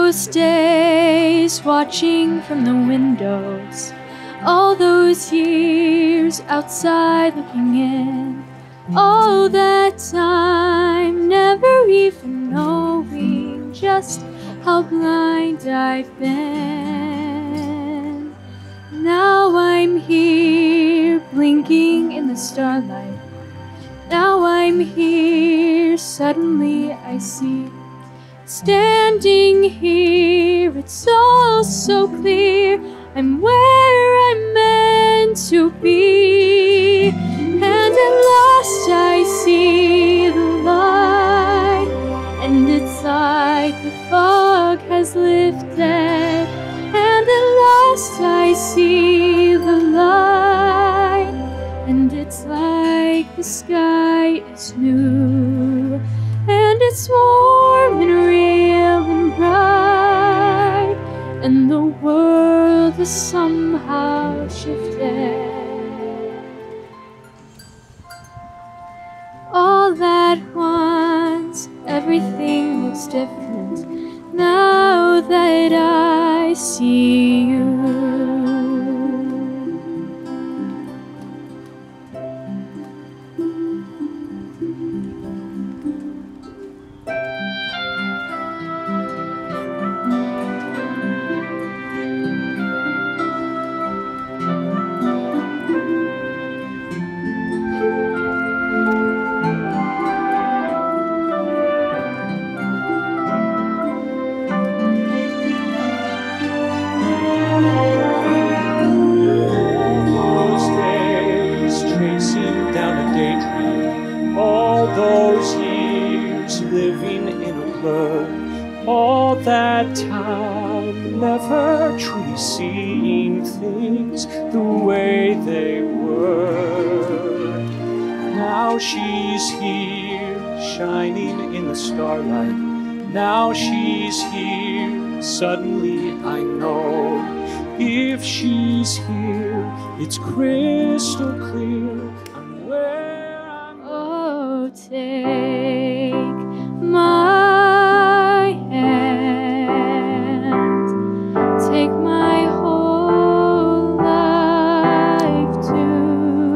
those days watching from the windows, all those years outside looking in, all that time never even knowing just how blind I've been. Now I'm here blinking in the starlight. Now I'm here, suddenly I see. Standing here, it's all so clear. I'm where I'm meant to be. And at last I see the light. And it's like the fog has lifted. And at last I see the light. And it's like the sky is new. And it's warm and real and bright, and the world has somehow shifted. All at once, everything looks different now that I see you. All that time never truly seeing things the way they were. Now she's here, shining in the starlight. Now she's here, suddenly I know. If she's here, it's crystal clear. I'm where I'm. Oh, take my hand, take my whole life too.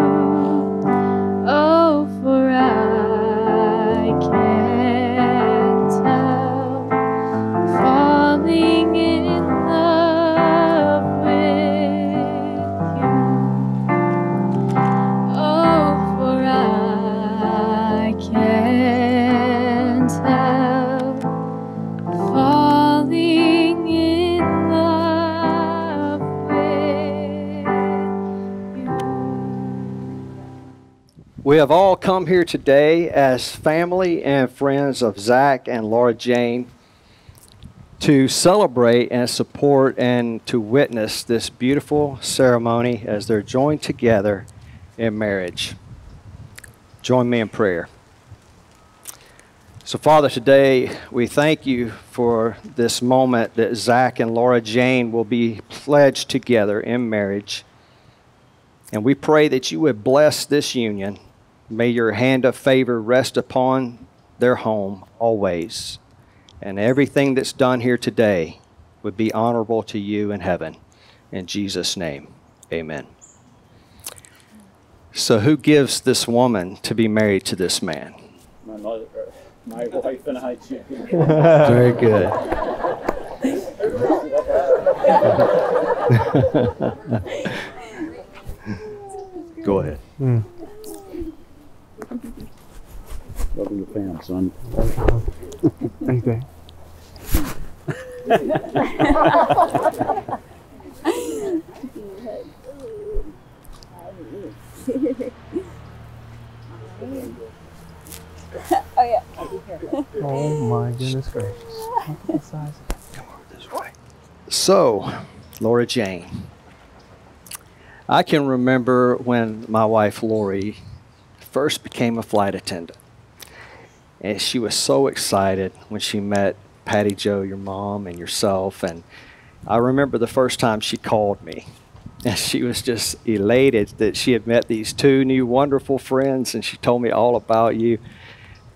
Oh, for I can't help falling in love with you. Oh, for I can't help falling in love with you. We have all come here today as family and friends of Zach and Laura Jane to celebrate and support and to witness this beautiful ceremony as they're joined together in marriage. Join me in prayer. So, Father, today we thank you for this moment that Zach and Laura Jane will be pledged together in marriage. And we pray that you would bless this union. May your hand of favor rest upon their home always. And everything that's done here today would be honorable to you in heaven. In Jesus' name, amen. So who gives this woman to be married to this man? My mother, my wife and I, too. Very good. Go ahead. Love your fan, son. Okay. Oh yeah. Oh my goodness gracious. Come over this way. So, Laura Jane, I can remember when my wife Lori first became a flight attendant. And she was so excited when she met Patty Jo, your mom, and yourself. And I remember the first time she called me. And she was just elated that she had met these two new wonderful friends. And she told me all about you.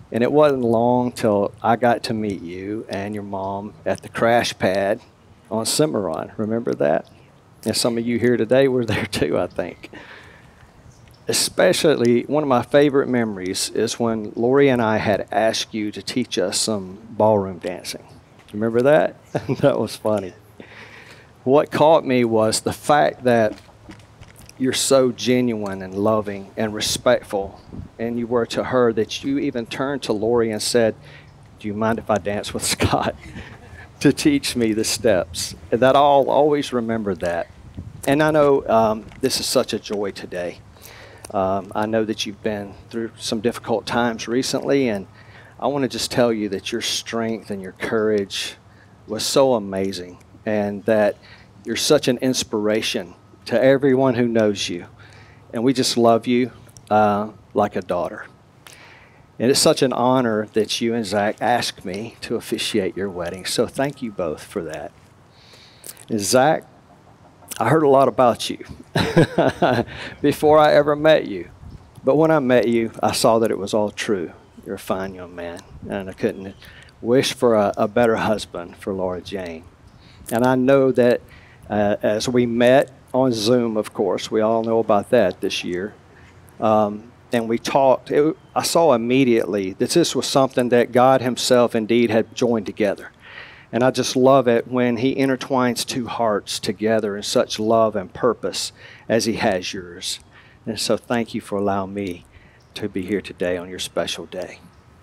And it wasn't long till I got to meet you and your mom at the crash pad on Cimarron. Remember that? And some of you here today were there too, I think. Especially, one of my favorite memories is when Lori and I had asked you to teach us some ballroom dancing. Remember that? That was funny. What caught me was the fact that you're so genuine and loving and respectful, and you were to her, that you even turned to Lori and said, "Do you mind if I dance with Scott?" to teach me the steps. And that I'll always remember that. And I know this is such a joy today. I know that you've been through some difficult times recently, and I want to just tell you that your strength and your courage was so amazing, and that you're such an inspiration to everyone who knows you. And we just love you like a daughter. And it's such an honor that you and Zach asked me to officiate your wedding. So thank you both for that. And Zach, I heard a lot about you before I ever met you. But when I met you, I saw that it was all true. You're a fine young man, and I couldn't wish for a better husband for Laura Jane. And I know that as we met on Zoom, of course, we all know about that this year, and we talked, I saw immediately that this was something that God himself indeed had joined together. And I just love it when he intertwines two hearts together in such love and purpose as he has yours. And so thank you for allowing me to be here today on your special day.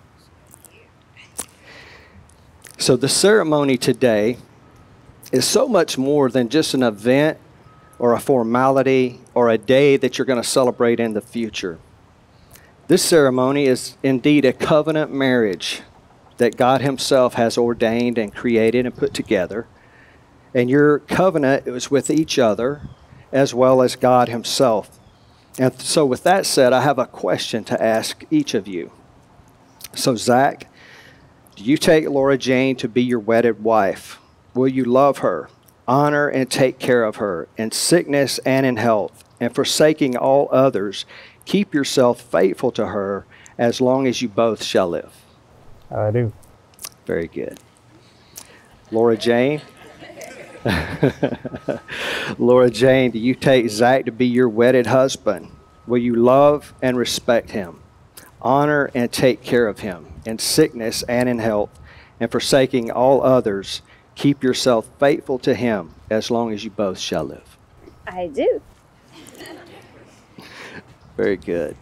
So the ceremony today is so much more than just an event or a formality or a day that you're going to celebrate in the future. This ceremony is indeed a covenant marriage that God himself has ordained and created and put together. And your covenant is with each other as well as God himself. And so with that said, I have a question to ask each of you. So Zach, do you take Laura Jane to be your wedded wife? Will you love her, honor and take care of her in sickness and in health, and forsaking all others, keep yourself faithful to her as long as you both shall live? I do. Very good. Laura Jane? Laura Jane, do you take Zach to be your wedded husband? Will you love and respect him, honor and take care of him in sickness and in health, and forsaking all others, keep yourself faithful to him as long as you both shall live? I do. Very good.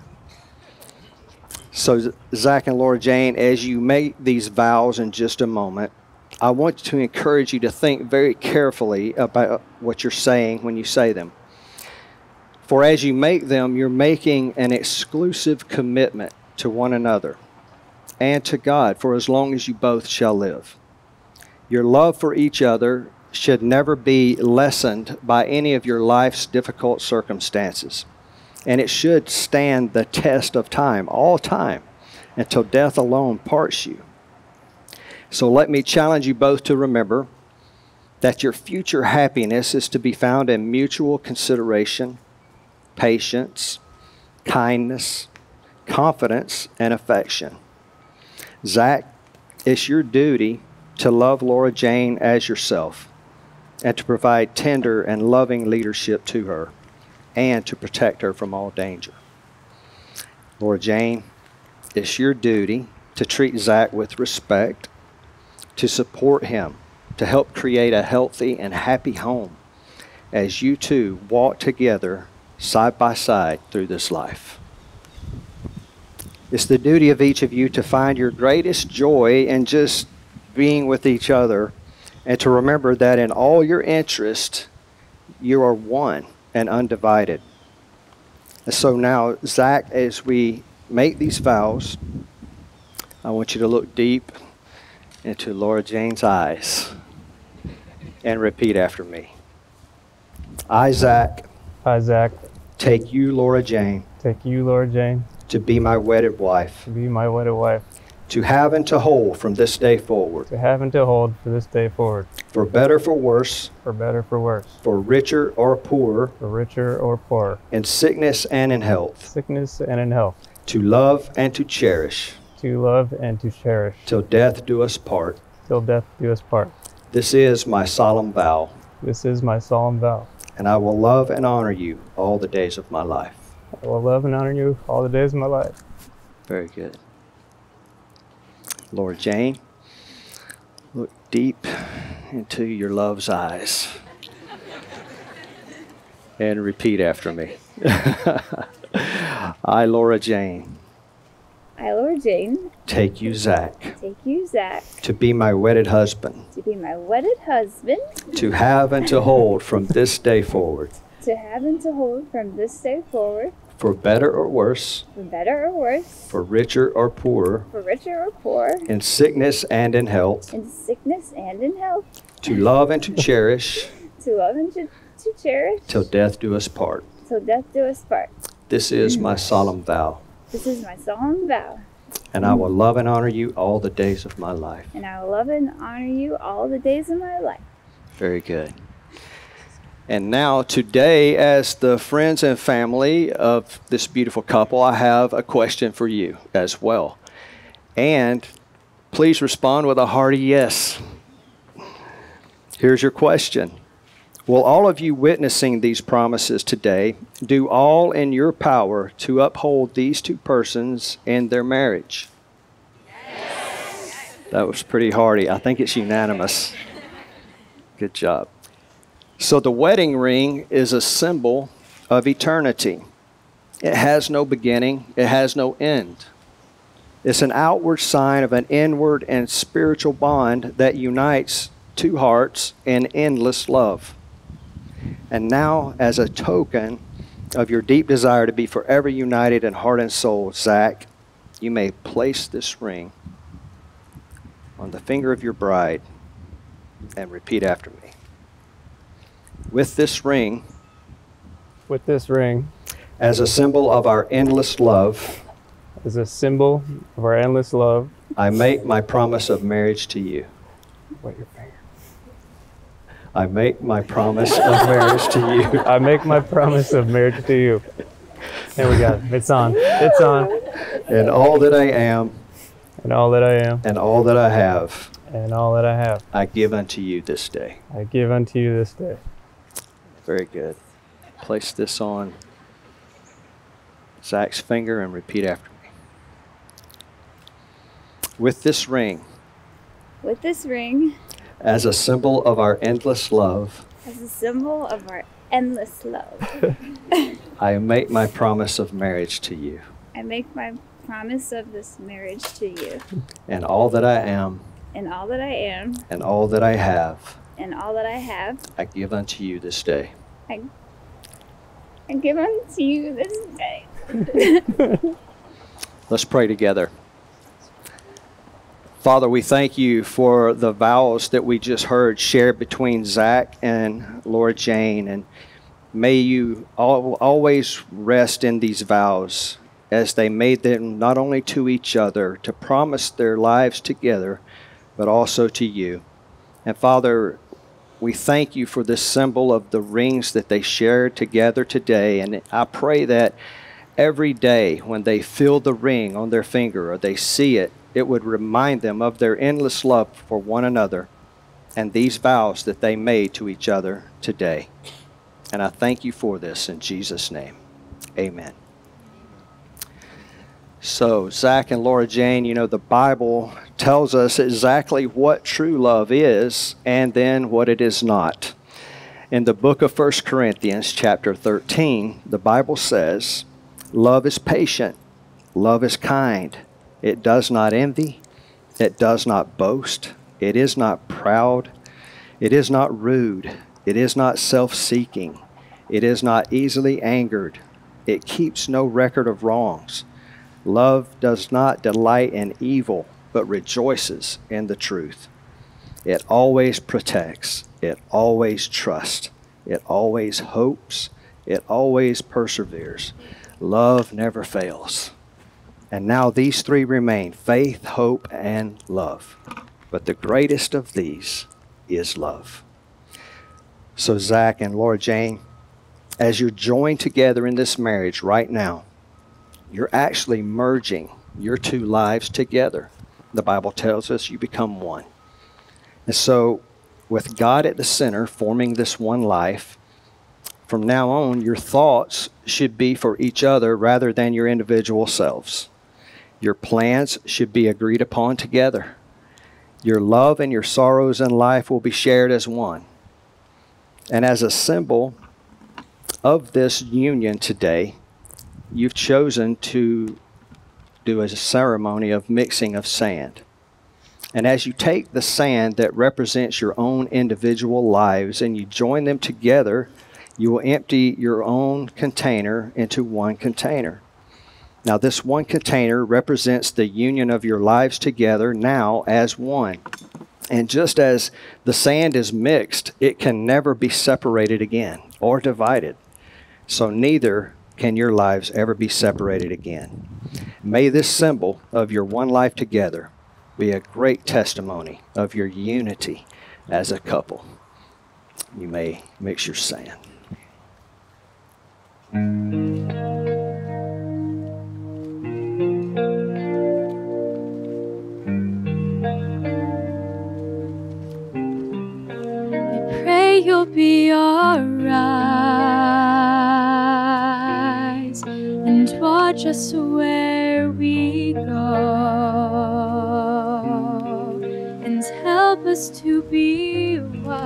So Zach and Laura Jane, as you make these vows in just a moment, I want to encourage you to think very carefully about what you're saying when you say them. For as you make them, you're making an exclusive commitment to one another and to God for as long as you both shall live. Your love for each other should never be lessened by any of your life's difficult circumstances. And it should stand the test of time, all time, until death alone parts you. So let me challenge you both to remember that your future happiness is to be found in mutual consideration, patience, kindness, confidence, and affection. Zach, it's your duty to love Laura Jane as yourself and to provide tender and loving leadership to her, and to protect her from all danger. Laura Jane, it's your duty to treat Zach with respect, to support him, to help create a healthy and happy home as you two walk together side by side through this life. It's the duty of each of you to find your greatest joy in just being with each other, and to remember that in all your interest, you are one and undivided. And so now, Zach, as we make these vows, I want you to look deep into Laura Jane's eyes and repeat after me. I, Zach, take you, Laura Jane, to be my wedded wife, to have and to hold from this day forward, for better, for worse, for richer or poorer, in sickness and in health, to love and to cherish, to love and to cherish, till death do us part. till death do us part. This is my solemn vow, This is my solemn vow. and I will love and honor you all the days of my life. I will love and honor you all the days of my life. Very good. Laura Jane, look deep into your love's eyes and repeat after me. I, Laura Jane, I, Laura Jane, take you, Zach, take you, Zach, to be my wedded husband, to be my wedded husband, to have and to hold from this day forward, to have and to hold from this day forward, for better or worse, for better or worse, for richer or poorer, for richer or poor, in sickness and in health, in sickness and in health, to love and to cherish, to love and to cherish, till death do us part. till death do us part. This is my solemn vow, This is my solemn vow, and I will love and honor you all the days of my life. and I will love and honor you all the days of my life. Very good. And now, today, as the friends and family of this beautiful couple, I have a question for you as well. And please respond with a hearty yes. Here's your question. Will all of you witnessing these promises today do all in your power to uphold these two persons in their marriage? Yes. That was pretty hearty. I think it's unanimous. Good job. So the wedding ring is a symbol of eternity. It has no beginning. It has no end. It's an outward sign of an inward and spiritual bond that unites two hearts in endless love. And now, as a token of your deep desire to be forever united in heart and soul, Zach, you may place this ring on the finger of your bride and repeat after me. With this ring, With this ring, as a symbol of our endless love, as a symbol of our endless love, I make my promise of marriage to you. wait your finger. I make my promise of marriage to you. I make my promise of marriage to you. There we go. It's on. It's on. And all that I am, And all that I am, and all that I have, and all that I have, I give unto you this day. I give unto you this day. Very good. Place this on Zach's finger and repeat after me. With this ring, With this ring, as a symbol of our endless love, as a symbol of our endless love, I make my promise of marriage to you. I make my promise of this marriage to you, And all that I am, and all that I am, and all that I have, and all that I have, I give unto you this day. I give unto you this day. Let's pray together. Father, we thank you for the vows that we just heard shared between Zach and Laura Jane. And may you always rest in these vows as they made them not only to each other to promise their lives together, but also to you. And Father, we thank you for this symbol of the rings that they shared together today. And I pray that every day when they feel the ring on their finger or they see it, it would remind them of their endless love for one another and these vows that they made to each other today. And I thank you for this in Jesus' name. Amen. So, Zach and Laura Jane, you know, the Bible tells us exactly what true love is and then what it is not. In the book of 1 Corinthians chapter 13, the Bible says, love is patient, love is kind, it does not envy, it does not boast, it is not proud, it is not rude, it is not self-seeking, it is not easily angered, it keeps no record of wrongs. Love does not delight in evil, but rejoices in the truth. It always protects. It always trusts. It always hopes. It always perseveres. Love never fails. And now these three remain: faith, hope, and love. But the greatest of these is love. So Zach and Laura Jane, as you're joined together in this marriage right now, you're actually merging your two lives together. The Bible tells us you become one. And so, with God at the center, forming this one life, from now on, your thoughts should be for each other rather than your individual selves. Your plans should be agreed upon together. Your love and your sorrows in life will be shared as one. And as a symbol of this union today, you've chosen to do a ceremony of mixing of sand. And as you take the sand that represents your own individual lives and you join them together, you will empty your own container into one container. Now, this one container represents the union of your lives together now as one. And just as the sand is mixed, it can never be separated again or divided. So neither can your lives ever be separated again. May this symbol of your one life together be a great testimony of your unity as a couple. You may mix your sand. I pray you'll be our eyes and watch us where we go, and help us to be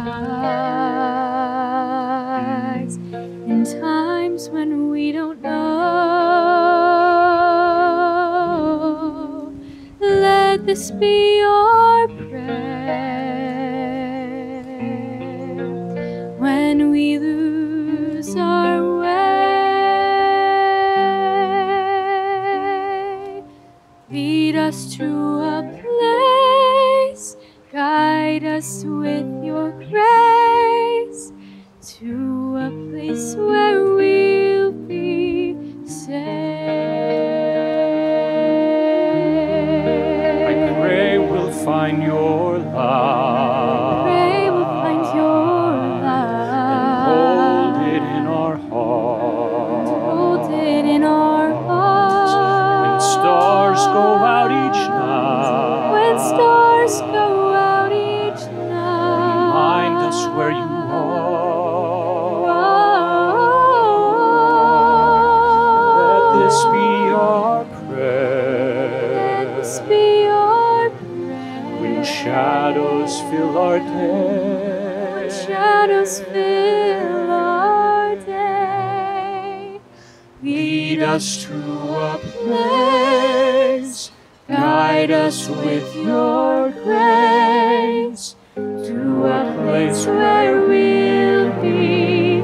wise in times when we don't know. Let this be our prayer when we lose our way. Lead us to a place, guide us with your grace, to a place where we'll be safe. I pray we'll find your love. Pray we'll find your love. Hold it in our hearts. Hold it in our hearts. When stars go out each night. When stars go out each night. Remind us where you are. Let this be our prayer. Let this be our prayer. When shadows fill our day. When shadows fill our day. Lead us to a place. Guide us with your grace. To a place where we'll be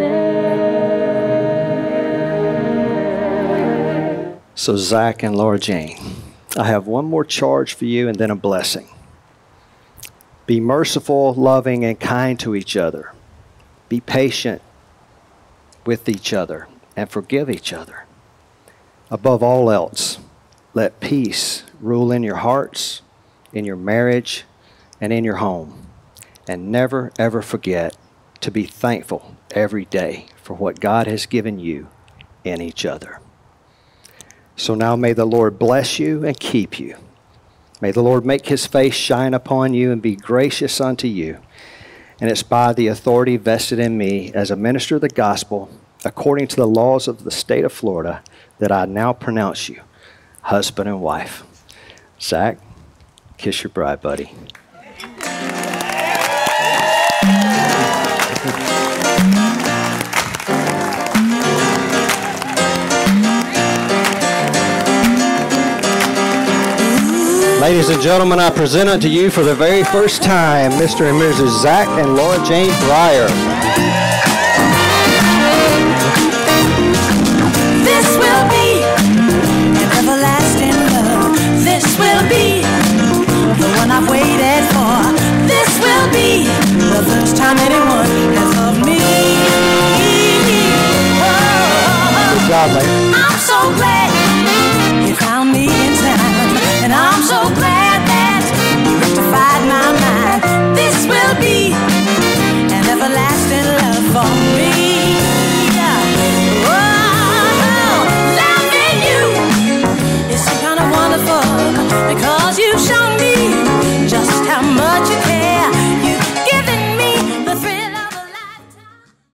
safe. So Zach and Laura Jane, I have one more charge for you and then a blessing. Be merciful, loving, and kind to each other. Be patient with each other and forgive each other. Above all else, let peace rule in your hearts, in your marriage, and in your home. And never, ever forget to be thankful every day for what God has given you in each other. So now may the Lord bless you and keep you. May the Lord make his face shine upon you and be gracious unto you. And it's by the authority vested in me as a minister of the gospel, according to the laws of the state of Florida, that I now pronounce you husband and wife. Zach, kiss your bride, buddy. Ladies and gentlemen, I present unto you for the very first time Mr. and Mrs. Zach and Laura Jane Breyer. This will be an everlasting love. This will be the one I've waited for. This will be the first time anyone has loved me. Good job, ladies. I'm so glad.